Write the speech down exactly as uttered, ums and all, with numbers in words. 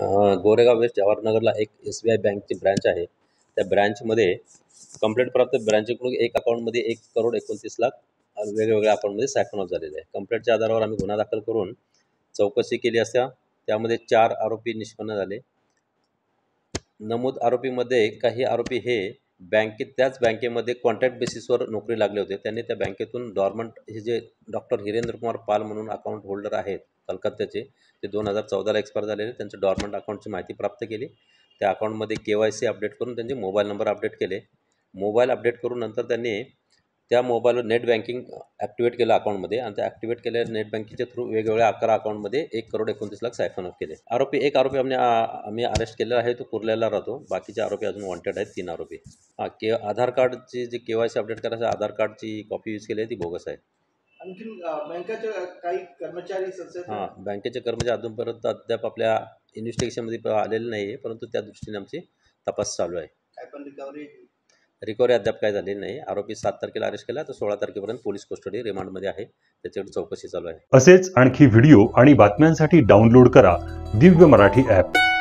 Goregaon west जवाहरनगरला एक S B I बँकची ब्रँच आहे. त्या ब्रँचमध्ये कंप्लेंट प्राप्त ब्रँचकडून एक अकाउंटमध्ये एक करोड एकोणतीस लाख वेगवेगळ्या अकाउंटमध्ये सायफन ऑफ झालेले आहे. कंप्लेंटच्या आधारावर आम्ही गुन्हा दाखल करून चौकशी केली असता त्यामध्ये चार आरोपी निष्पन्न झाले. नमूद आरोपीमध्ये काही आरोपी हे बँकेत त्याच बँकेमध्ये कॉन्ट्रॅक्ट बेसिसवर नोकरी लागले होते. त्यांनी त्या बँकेतून डॉर्मंट हे जे डॉक्टर हिरेंद्र कुमार पाल म्हणून अकाउंट होल्डर आहेत कलकत्त्याचे, ते दोन हजार चौदाला एक्सपायर झालेले. त्यांचं डॉर्मंट अकाउंटची माहिती प्राप्त केली. त्या अकाउंटमध्ये के वाय सी अपडेट करून त्यांचे मोबाईल नंबर अपडेट केले. मोबाईल अपडेट करून नंतर त्यांनी त्या मोबाईलवर नेट बँकिंग ॲक्टिवेट केलं अकाउंटमध्ये आणि त्या ॲक्टिवेट केलेल्या नेट बँकिंगच्या थ्रू वेगवेगळ्या अकरा अकाउंटमध्ये एक करोड एकोणतीस लाख सायफन ऑफ केले. आरोपी एक आरोपी आम्ही आम्ही अरेस्ट केलेला आहे, तो कुर्ल्याला राहतो. बाकीचे आरोपी अजून वॉन्टेड आहेत, तीन आरोपी. हां, के आधार कार्डची जी के वाय सी अपडेट करायचं आधार कार्डची कॉपी यूज केली आहे ती बोगस आहे. आणखी बँकेचे काही कर्मचारी हां, बँकेचे कर्मचारी अजूनपर्यंत अद्याप आपल्या इन्व्हेस्टिगेशनमध्ये आलेले नाही आहे, परंतु त्या दृष्टीने आमची तपास चालू आहे. काय पण रिकव्हरी रिकव्हरी अद्याप काय झालेली नाही. आरोपी सात तारखेला अरेस्ट केला, तर सोळा तारखेपर्यंत पोलीस कस्टडी रिमांडमध्ये आहे. त्याच्याकडे चौकशी चालू आहे. असेच आणखी व्हिडिओ आणि बातम्यांसाठी डाउनलोड करा दिव्य मराठी ॲप.